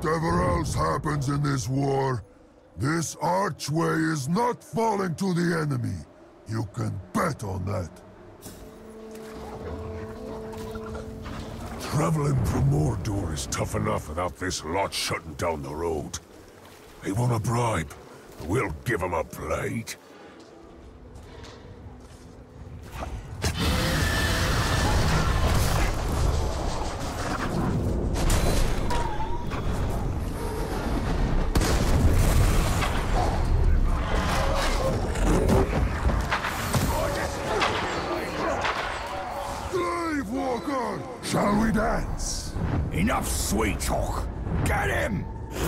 Whatever else happens in this war, this archway is not falling to the enemy. You can bet on that. Traveling from Mordor is tough enough without this lot shutting down the road. They want a bribe. We'll give them a blade. Shall we dance? Enough sweet talk. Get him!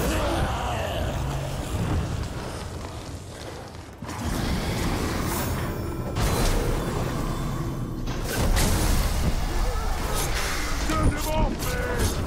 Send him off, man!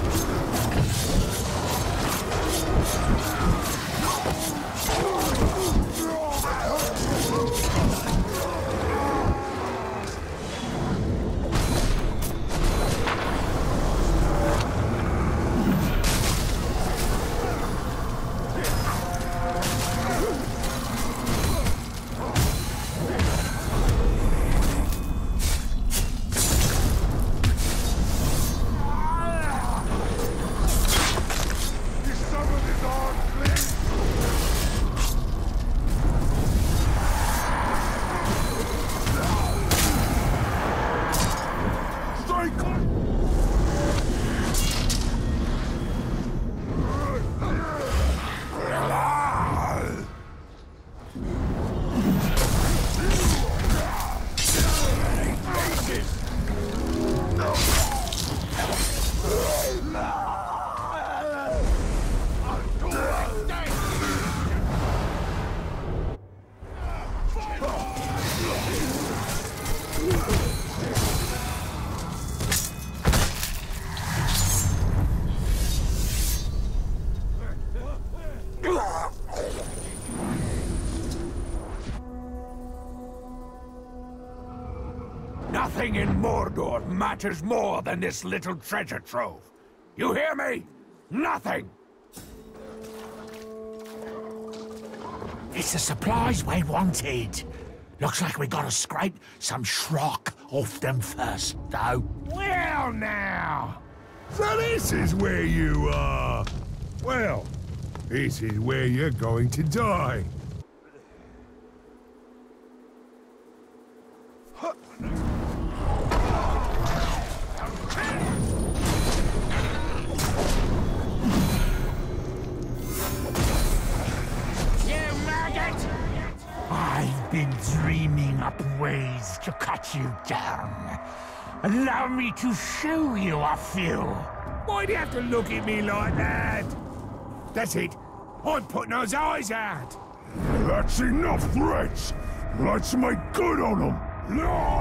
Nothing in Mordor matters more than this little treasure trove. You hear me? Nothing! It's the supplies we wanted. Looks like we gotta scrape some schrock off them first, though. Well, now! So this is where you are! Well, this is where you're going to die. I've been dreaming up ways to cut you down. Allow me to show you a few. Why'd you have to look at me like that? That's it. I'm putting those eyes out. That's enough threats. Let's make good on them. No!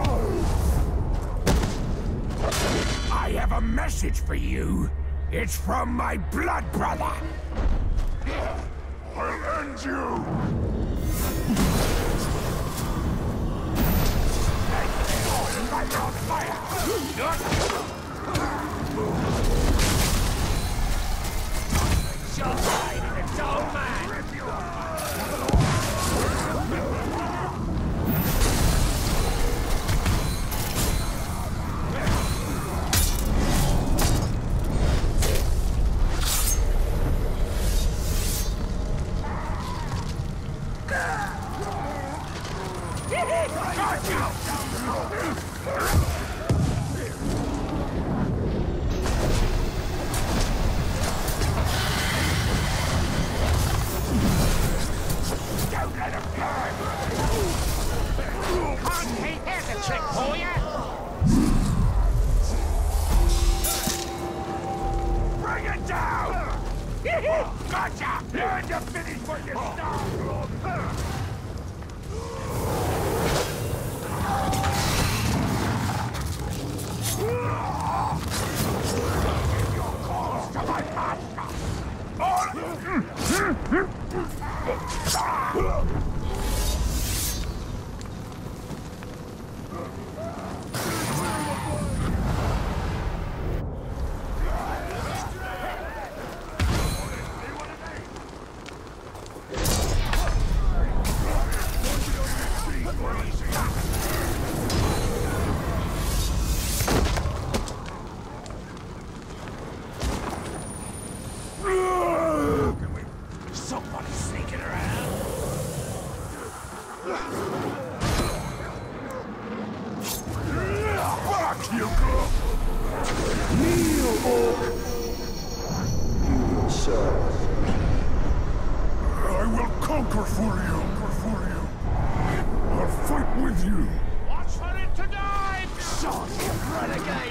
I have a message for you. It's from my blood brother. I'll end you! Light on fire! Shot right in its own man! Gotcha! Learn to finish what you start! Give your cause to my master! Fuck you, girl! Kneel, orc! You will serve. I will conquer for you! I'll fight with you! Watch for it to die! Son of renegade!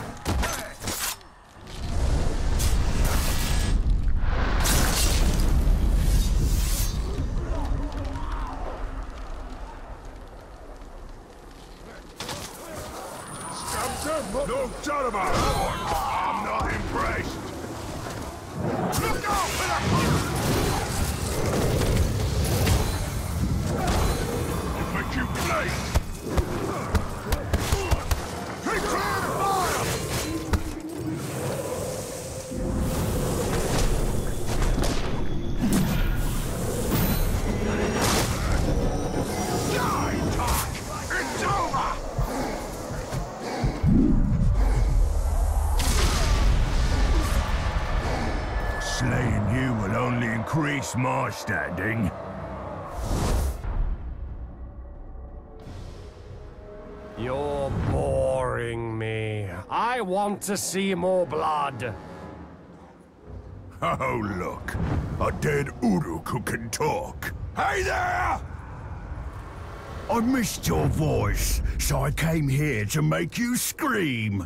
No doubt about it! I'm not impressed! Look out for that! I'll make you play! Return fire! Die, Talk! It's over! Slaying you will only increase my standing. You're boring me. I want to see more blood. Oh, look. A dead Uruk who can talk. Hey there! I missed your voice, so I came here to make you scream.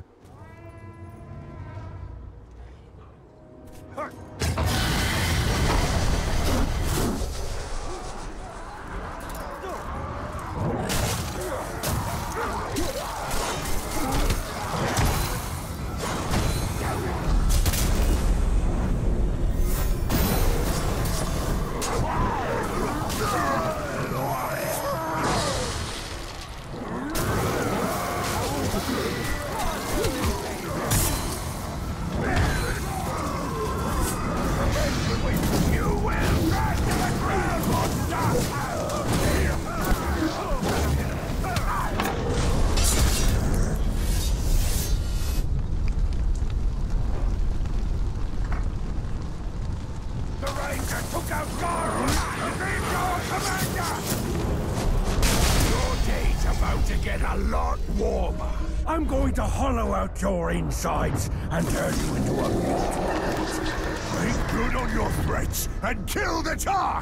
I'm going to hollow out your insides and turn you into a meat. Make good on your threats and kill the Tark!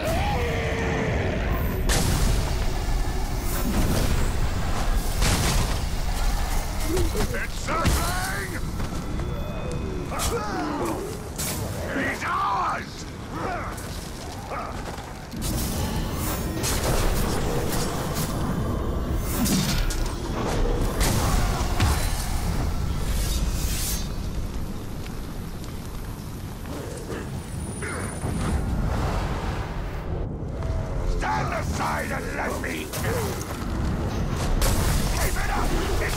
It's circling! He's ours! Stand aside and let me kill! Keep it up!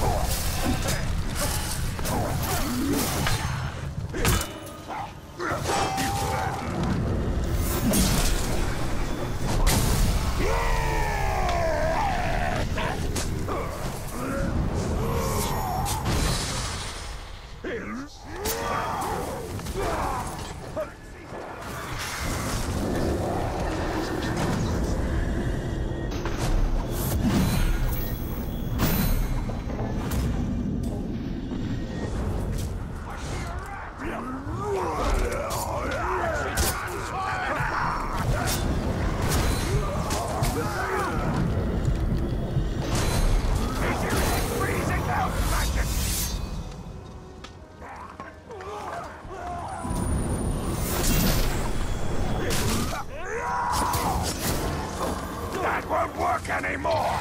That won't work anymore!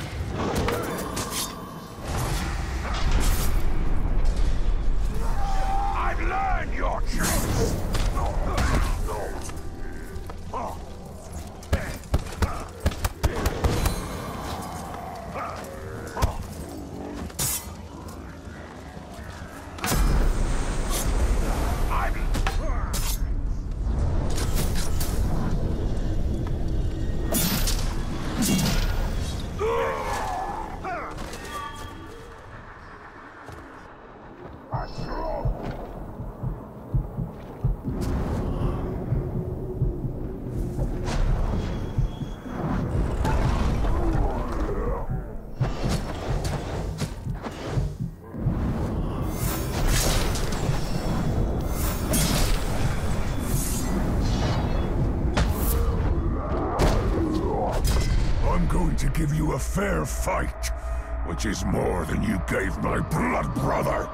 I've learned your tricks! I'm going to give you a fair fight, which is more than you gave my blood brother.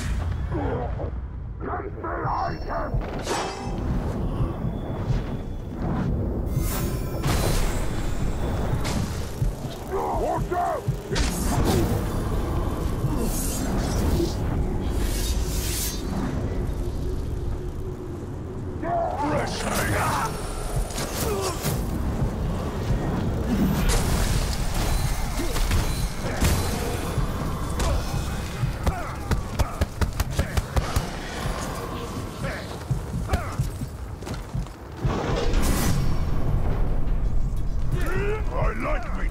Watch out! I like meat.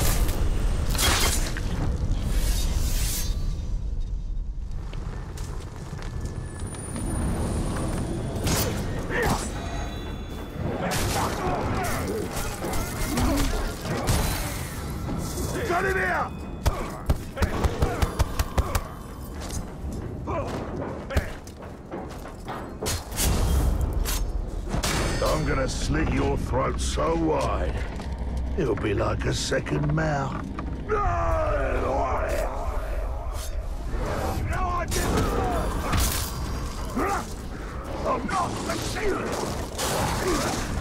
Got him here! I'm gonna slit your throat so wide, it'll be like a second mouth. No, I didn't! I'm not the